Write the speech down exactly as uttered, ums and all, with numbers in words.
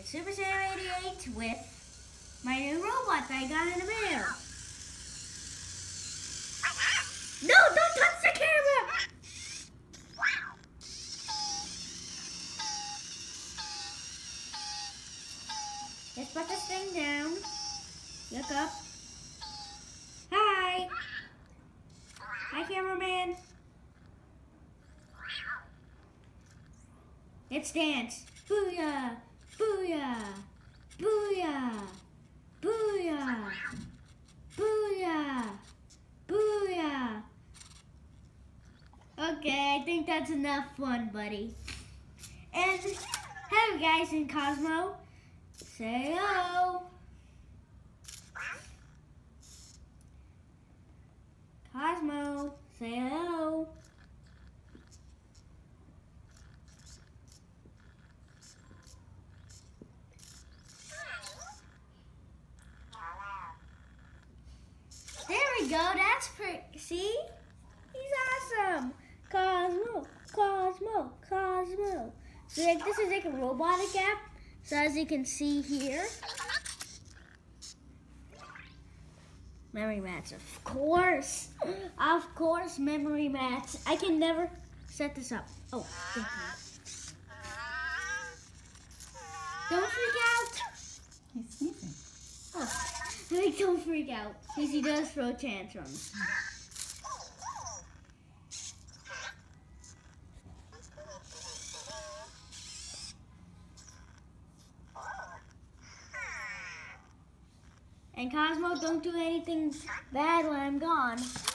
It's Super Saiyan eighty-eight with my new robot that I got in the mail. No, don't touch the camera! Let's put this thing down. Look up. Hi! Hi, cameraman. Let's dance. Booyah! Booyah! Booyah! Booyah! Booyah! Booyah! Okay, I think that's enough fun, buddy. And hello, guys, in Cosmo. Say hello. Cosmo, say hello. There we go, that's pretty, see? He's awesome. Cosmo, Cosmo, Cosmo. So like, this is like a robotic app. So as you can see here, memory mats, of course. Of course, memory mats. I can never set this up. Oh, thank you. Don't freak out. He's sneezing. Oh, like, don't freak out, because he does throw tantrums. And Cosmo, don't do anything bad when I'm gone.